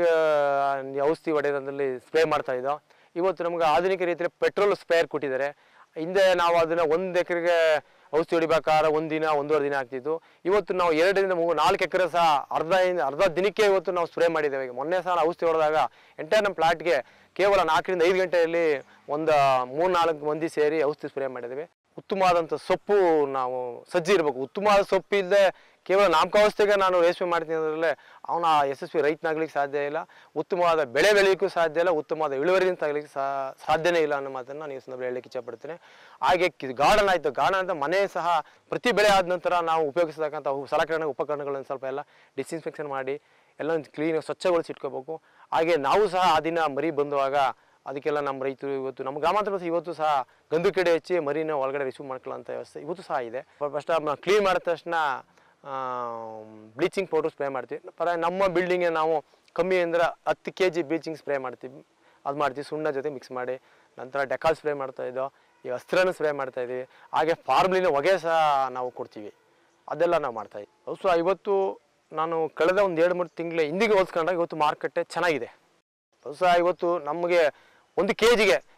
ಔಷಧಿ ಹೊಡೆಯೋದ್ರಲ್ಲಿ ಸ್ಪ್ರೇ ಮಾಡ್ತಾ ಇದ್ದೋ. ಇವತ್ತು ನಮ್ಗೆ ಆಧುನಿಕ ರೀತಿಯಲ್ಲಿ ಪೆಟ್ರೋಲ್ ಸ್ಪ್ರೇಯರ್ ಕೊಟ್ಟಿದ್ದಾರೆ. ಹಿಂದೆ ನಾವು ಅದನ್ನು 1 ಎಕರೆಗೆ ಔಷಧಿ ಹೊಡಿಬೇಕಾದ್ರೆ 1 ದಿನ 1.5 ದಿನ ಆಗ್ತಿತ್ತು. ಇವತ್ತು ನಾವು 2ರಿಂದ 4 ಎಕರೆ ಸಹ ಅರ್ಧ ದಿನಕ್ಕೆ ಇವತ್ತು ನಾವು ಸ್ಪ್ರೇ ಮಾಡಿದ್ದೇವೆ. ಮೊನ್ನೆ ಸಹ ಔಷಧಿ ಹೊಡೆದಾಗ ಎಂಟೈರ್ ನಮ್ಮ ಪ್ಲಾಟ್ಗೆ ಕೇವಲ 4ರಿಂದ 5 ಗಂಟೆಯಲ್ಲಿ ಒಂದು 3-4 ಮಂದಿ ಸೇರಿ ಔಷಧಿ ಸ್ಪ್ರೇ ಮಾಡಿದ್ದೇವೆ. ಉತ್ತಮವಾದಂಥ ಸೊಪ್ಪು ನಾವು ಸಜ್ಜಿರಬೇಕು. ಉತ್ತಮವಾದ ಸೊಪ್ಪು ಇಲ್ಲದೆ ಕೇವಲ ನಾಮಕಾವಸ್ಥೆಗೆ ನಾನು ರೇಷ್ಮೆ ಮಾಡ್ತೀನಿ ಅದರಲ್ಲೇ ಅವನ ಯಶಸ್ವಿ ರೈತನಾಗ್ಲಿಕ್ಕೆ ಸಾಧ್ಯ ಇಲ್ಲ, ಉತ್ತಮವಾದ ಬೆಳೆ ಬೆಳೆಯಲಿಕ್ಕೂ ಸಾಧ್ಯ ಇಲ್ಲ, ಉತ್ತಮವಾದ ಇಳುವರಿಯನ್ನು ತಗಲಿಕ್ಕೆ ಸಾಧ್ಯನೇ ಇಲ್ಲ ಅನ್ನೋ ಮಾತನ್ನು ನೀವು ಸಂದರ್ಭ ಹೇಳಲಿಕ್ಕೆ ಇಷ್ಟಪಡ್ತೇನೆ. ಹಾಗೆ ಗಾರ್ಡನ್ ಆಯಿತು, ಗಾರ್ಡನ್ ಅಂತ ಮನೆ ಸಹ ಪ್ರತಿ ಬೆಳೆ ಆದ ನಂತರ ನಾವು ಉಪಯೋಗಿಸ್ತಕ್ಕಂಥ ಸಲಕರಣೆ ಉಪಕರಣಗಳನ್ನು ಸ್ವಲ್ಪ ಎಲ್ಲ ಡಿಸ್ಇನ್ಫೆಕ್ಷನ್ ಮಾಡಿ ಎಲ್ಲ ಕ್ಲೀನ್ ಸ್ವಚ್ಛಗೊಳಿಸಿ ಇಟ್ಕೋಬೇಕು. ಹಾಗೆ ನಾವು ಸಹ ಆ ದಿನ ಮರಿ ಬಂದುವಾಗ ಅದಕ್ಕೆಲ್ಲ ನಮ್ಮ ರೈತರು ಇವತ್ತು ನಮ್ಮ ಗ್ರಾಮಾಂತರ ಇವತ್ತು ಸಹ ಗಂದು ಕಡೆ ಹಚ್ಚಿ ಮರಿನ ಒಳಗಡೆ ರಿಸೀವ್ ಮಾಡ್ಕೊಳ್ಳೋಂಥ ವ್ಯವಸ್ಥೆ ಇವತ್ತು ಸಹ ಇದೆ. ಫಸ್ಟ್ ಕ್ಲೀನ್ ಮಾಡಿದ ತಕ್ಷಣ ಬ್ಲೀಚಿಂಗ್ ಪೌಡರ್ ಸ್ಪ್ರೇ ಮಾಡ್ತೀವಿ. ನಮ್ಮ ಬಿಲ್ಡಿಂಗ್ಗೆ ನಾವು ಕಮ್ಮಿ ಅಂದರೆ 10 kg ಬ್ಲೀಚಿಂಗ್ ಸ್ಪ್ರೇ ಮಾಡ್ತೀವಿ. ಅದು ಮಾಡ್ತೀವಿ ಸುಣ್ಣ ಜೊತೆ ಮಿಕ್ಸ್ ಮಾಡಿ. ನಂತರ ಡೆಕಾಲ್ ಸ್ಪ್ರೇ ಮಾಡ್ತಾಯಿದ್ದೋ, ಈ ಅಸ್ತ್ರನ ಸ್ಪ್ರೇ ಮಾಡ್ತಾಯಿದ್ದೀವಿ. ಹಾಗೆ ಫಾರ್ಮ್ಲಿನ ಹೊಗೆ ಸಹ ನಾವು ಕೊಡ್ತೀವಿ. ಅದೆಲ್ಲ ನಾವು ಮಾಡ್ತಾಯಿದ್ದೀವಿ. ಸೊ ಇವತ್ತು ನಾನು ಕಳೆದ ಒಂದು 2-3 ತಿಂಗಳ ಹಿಂದಿಗೆ ಹೋಲಿಸ್ಕೊಂಡಾಗ ಇವತ್ತು ಮಾರುಕಟ್ಟೆ ಚೆನ್ನಾಗಿದೆ. ಸೊ ಇವತ್ತು ನಮಗೆ 1 kgಗೆ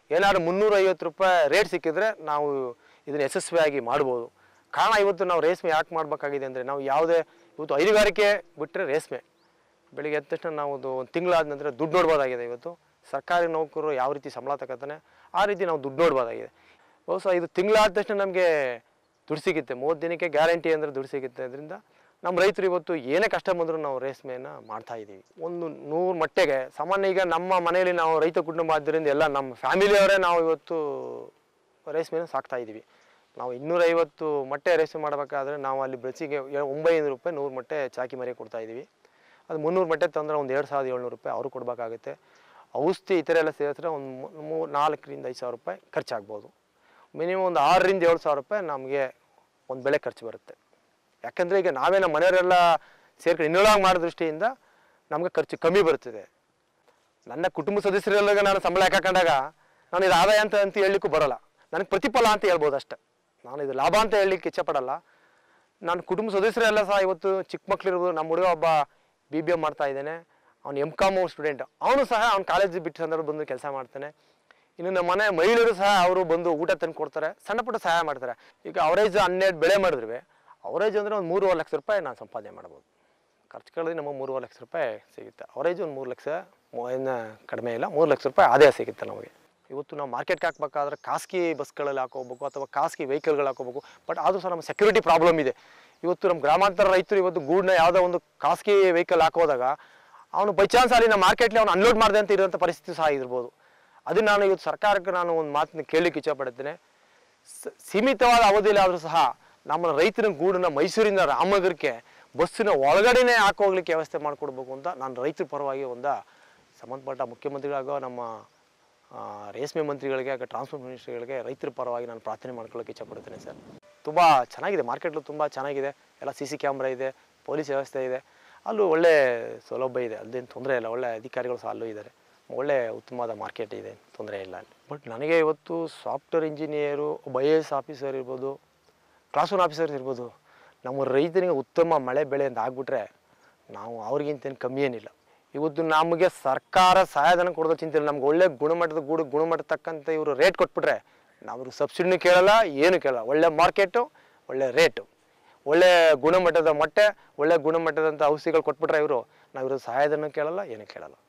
ಏನಾದ್ರು 350 ರೂಪಾಯಿ ರೇಟ್ ಸಿಕ್ಕಿದ್ರೆ ನಾವು ಇದನ್ನು ಯಶಸ್ವಿಯಾಗಿ ಮಾಡ್ಬೋದು. ಕಾರಣ ಇವತ್ತು ನಾವು ರೇಷ್ಮೆ ಯಾಕೆ ಮಾಡಬೇಕಾಗಿದೆ ಅಂದರೆ, ನಾವು ಯಾವುದೇ ಇವತ್ತು ಹೈನುಗಾರಿಕೆ ಬಿಟ್ಟರೆ ರೇಷ್ಮೆ ಬೆಳಿಗ್ಗೆ ಎದ್ದ ತಕ್ಷಣ ನಾವು ಒಂದು ತಿಂಗಳಾದ ನಂತರ ದುಡ್ಡು ನೋಡ್ಬೋದಾಗಿದೆ. ಇವತ್ತು ಸರ್ಕಾರಿ ನೌಕರರು ಯಾವ ರೀತಿ ಸಂಬಳ ತಗೋತಾನೆ ಆ ರೀತಿ ನಾವು ದುಡ್ಡು ನೋಡ್ಬೋದಾಗಿದೆ. ಬಹುಶಃ ಇದು ತಿಂಗಳಾದ ತಕ್ಷಣ ನಮಗೆ ದುಡ್ಡು ಸಿಗುತ್ತೆ, 30 ದಿನಕ್ಕೆ ಗ್ಯಾರಂಟಿ ಅಂದರೆ ದುಡ್ಡು ಸಿಗುತ್ತೆ. ಅದರಿಂದ ನಮ್ಮ ರೈತರು ಇವತ್ತು ಏನೇ ಕಷ್ಟ ಬಂದರೂ ನಾವು ರೇಷ್ಮೆಯನ್ನು ಮಾಡ್ತಾಯಿದ್ದೀವಿ. ಒಂದು 100 ಮೊಟ್ಟೆಗೆ ಸಾಮಾನ್ಯ ಈಗ ನಮ್ಮ ಮನೆಯಲ್ಲಿ ನಾವು ರೈತ ಕುಟುಂಬ ಆದ್ದರಿಂದ ಎಲ್ಲ ನಮ್ಮ ಫ್ಯಾಮಿಲಿಯವರೇ ನಾವು ಇವತ್ತು ರೇಷ್ಮೆಯನ್ನು ಸಾಕ್ತಾಯಿದ್ದೀವಿ. ನಾವು 250 ಮೊಟ್ಟೆ ರೇಷ್ಮೆ ಮಾಡಬೇಕಾದ್ರೆ ನಾವು ಅಲ್ಲಿ ಬ್ರಚಿಗೆ 900 ರೂಪಾಯಿ 100 ಮೊಟ್ಟೆ ಚಾಕಿ ಮರಿ ಕೊಡ್ತಾಯಿದ್ದೀವಿ. ಅದು 300 ಮೊಟ್ಟೆ ತಂದರೆ ಒಂದು 2700 ರೂಪಾಯಿ ಅವರು ಕೊಡಬೇಕಾಗುತ್ತೆ. ಔಷಧಿ ಈ ಥರ ಎಲ್ಲ ಸೇರಿಸಿದ್ರೆ ಒಂದು 4,000 ರಿಂದ 5,000 ರೂಪಾಯಿ ಖರ್ಚಾಗ್ಬೋದು. ಮಿನಿಮಮ್ ಒಂದು 6,000 ರಿಂದ 7,000 ರೂಪಾಯಿ ನಮಗೆ ಒಂದು ಬೆಳೆ ಖರ್ಚು ಬರುತ್ತೆ. ಯಾಕಂದರೆ ಈಗ ನಾವೇ ನಮ್ಮ ಮನೆಯವರೆಲ್ಲ ಸೇರ್ಕೊಂಡು ಇನ್ನೊಳಗೆ ಮಾಡೋ ದೃಷ್ಟಿಯಿಂದ ನಮಗೆ ಖರ್ಚು ಕಮ್ಮಿ ಬರ್ತದೆ. ನನ್ನ ಕುಟುಂಬ ಸದಸ್ಯರೆಲ್ಲ ನಾನು ಸಂಬಳ ಹಾಕೊಂಡಾಗ ನಾನು ಇದು ಆದಾಯ ಅಂತ ಹೇಳಲಿಕ್ಕೂ ಬರೋಲ್ಲ, ನನಗೆ ಪ್ರತಿಫಲ ಅಂತ ಹೇಳ್ಬೋದು ಅಷ್ಟೆ. ನಾನು ಇದು ಲಾಭ ಅಂತ ಹೇಳಲಿಕ್ಕೆ ಇಚ್ಛೆಪಡಲ್ಲ. ನಾನು ಕುಟುಂಬ ಸದಸ್ಯರೆಲ್ಲ ಸಹ ಇವತ್ತು ಚಿಕ್ಕ ಮಕ್ಕಳಿರ್ಬೋದು. ನಮ್ಮ ಹುಡುಗ ಒಬ್ಬ BBM ಮಾಡ್ತಾ ಇದ್ದಾನೆ, ಅವ್ನು MCOM ಸ್ಟೂಡೆಂಟ್, ಅವನು ಸಹ ಅವ್ನು ಕಾಲೇಜ್ ಬಿಟ್ಟು ಸಂದರ್ಭ ಬಂದು ಕೆಲಸ ಮಾಡ್ತಾನೆ. ಇನ್ನು ನಮ್ಮ ಮನೆ ಮಹಿಳೆಯರು ಸಹ ಅವರು ಬಂದು ಊಟ ತಂದು ಕೊಡ್ತಾರೆ, ಸಣ್ಣ ಪುಟ್ಟ ಸಹಾಯ ಮಾಡ್ತಾರೆ. ಈಗ ಅವರೇಜ್ 12 ಬೆಳೆ ಮಾಡಿದ್ರೆ ಅವರೇಜ್ ಅಂದರೆ ಒಂದು 3,5 ಲಕ್ಷ ರೂಪಾಯಿ ನಾನು ಸಂಪಾದನೆ ಮಾಡ್ಬೋದು. ಖರ್ಚು ಕಳೆದ್ರೆ ನಮಗೆ 3,5 ಲಕ್ಷ ರೂಪಾಯಿ ಸಿಗುತ್ತೆ. ಅವರೇಜ್ ಒಂದು 3 ಲಕ್ಷ ಕಡಿಮೆ ಇಲ್ಲ, 3 ಲಕ್ಷ ರೂಪಾಯಿ ಆದಾಯ ಸಿಗುತ್ತೆ ನಮಗೆ. ಇವತ್ತು ನಾವು ಮಾರ್ಕೆಟ್ಗೆ ಹಾಕಬೇಕಾದ್ರೆ ಖಾಸಗಿ ಬಸ್ಗಳಲ್ಲಿ ಹಾಕೋಬೇಕು ಅಥವಾ ಖಾಸಗಿ ವೆಹಿಕಲ್ಗಳು ಹಾಕೋಬೇಕು. ಬಟ್ ಆದರೂ ಸಹ ನಮ್ಮ ಸೆಕ್ಯೂರಿಟಿ ಪ್ರಾಬ್ಲಮ್ ಇದೆ. ಇವತ್ತು ನಮ್ಮ ಗ್ರಾಮಾಂತರ ರೈತರು ಇವತ್ತು ಗೂಡನ್ನ ಯಾವುದೋ ಒಂದು ಖಾಸಗಿ ವೆಹಿಕಲ್ ಹಾಕೋದಾಗ ಅವನು ಬೈ ಚಾನ್ಸ್ ಅಲ್ಲಿ ನಮ್ಮ ಮಾರ್ಕೆಟ್ಲಿ ಅವನು ಅನ್ಲೋಡ್ ಮಾಡಿದೆ ಅಂತ ಇರೋಂಥ ಪರಿಸ್ಥಿತಿ ಸಹ ಇರ್ಬೋದು. ಅದನ್ನು ನಾನು ಇವತ್ತು ಸರ್ಕಾರಕ್ಕೆ ನಾನು ಒಂದು ಮಾತನ್ನ ಕೇಳಲಿಕ್ಕೆ ಇಚ್ಛಪಡ್ತೇನೆ. ಸೀಮಿತವಾದ ಅವಧಿಯಲ್ಲಿ ಆದರೂ ಸಹ ನಮ್ಮ ರೈತನ ಗೂಡನ್ನ ಮೈಸೂರಿನ ರಾಮನಗರಕ್ಕೆ ಬಸ್ಸಿನ ಒಳಗಡೆನೇ ಹಾಕೋಗ್ಲಿಕ್ಕೆ ವ್ಯವಸ್ಥೆ ಮಾಡಿಕೊಡ್ಬೇಕು ಅಂತ ನಾನು ರೈತರ ಪರವಾಗಿ ಒಂದು ಸಂಬಂಧಪಟ್ಟ ಮುಖ್ಯಮಂತ್ರಿಗಳಾಗೋ ನಮ್ಮ ರೇಷ್ಮೆ ಮಂತ್ರಿಗಳಿಗೆ ಹಾಗೂ ಟ್ರಾನ್ಸ್ಪೋರ್ಟ್ ಮಿನಿಸ್ಟ್ರಿಗಳಿಗೆ ರೈತರ ಪರವಾಗಿ ನಾನು ಪ್ರಾರ್ಥನೆ ಮಾಡ್ಕೊಳ್ಳೋಕೆ ಇಚ್ಛಪಡ್ತೇನೆ ಸರ್. ತುಂಬ ಚೆನ್ನಾಗಿದೆ, ಮಾರ್ಕೆಟ್ಲು ತುಂಬ ಚೆನ್ನಾಗಿದೆ. ಎಲ್ಲ CC ಕ್ಯಾಮ್ರಾ ಇದೆ, ಪೊಲೀಸ್ ವ್ಯವಸ್ಥೆ ಇದೆ, ಅಲ್ಲೂ ಒಳ್ಳೆ ಸೌಲಭ್ಯ ಇದೆ, ಅಲ್ಲೇನು ತೊಂದರೆ ಇಲ್ಲ. ಒಳ್ಳೆ ಅಧಿಕಾರಿಗಳು ಸಹ ಅಲ್ಲೂ ಇದ್ದಾರೆ, ಒಳ್ಳೆ ಉತ್ತಮವಾದ ಮಾರ್ಕೆಟ್ ಇದೆ, ತೊಂದರೆ ಇಲ್ಲ ಅಲ್ಲಿ. ಬಟ್ ನನಗೆ ಇವತ್ತು ಸಾಫ್ಟ್ವೇರ್ ಇಂಜಿನಿಯರು, ಒಬ್ಬ IAS ಆಫೀಸರ್ ಇರ್ಬೋದು, ಕ್ಲಾಸ್ 1 ಆಫೀಸರ್ಸ್ ಇರ್ಬೋದು, ನಮ್ಮ ರೈತರಿಗೆ ಉತ್ತಮ ಮಳೆ ಬೆಳೆ ಅಂತ ಆಗ್ಬಿಟ್ರೆ ನಾವು ಅವ್ರಿಗಿಂತೇನು ಕಮ್ಮಿ ಏನಿಲ್ಲ. ಇವತ್ತು ನಮಗೆ ಸರ್ಕಾರ ಸಹಾಯಧನ ಕೊಡೋದು ಚಿಂತೆ ಇಲ್ಲ. ನಮ್ಗೆ ಒಳ್ಳೆ ಗುಣಮಟ್ಟದ ಗುಣಮಟ್ಟ ತಕ್ಕಂಥ ಇವರು ರೇಟ್ ಕೊಟ್ಬಿಟ್ರೆ ನಾವು ಸಬ್ಸಿಡಿನೂ ಕೇಳಲ್ಲ, ಏನು ಕೇಳಲ್ಲ. ಒಳ್ಳೆ ಮಾರ್ಕೆಟು, ಒಳ್ಳೆ ರೇಟು, ಒಳ್ಳೆ ಗುಣಮಟ್ಟದ ಮೊಟ್ಟೆ, ಒಳ್ಳೆ ಗುಣಮಟ್ಟದಂಥ ಔಷಧಿಗಳು ಕೊಟ್ಬಿಟ್ರೆ ನಾವು ಇವರು ಸಹಾಯಧನ ಕೇಳಲ್ಲ, ಏನು ಕೇಳಲ್ಲ.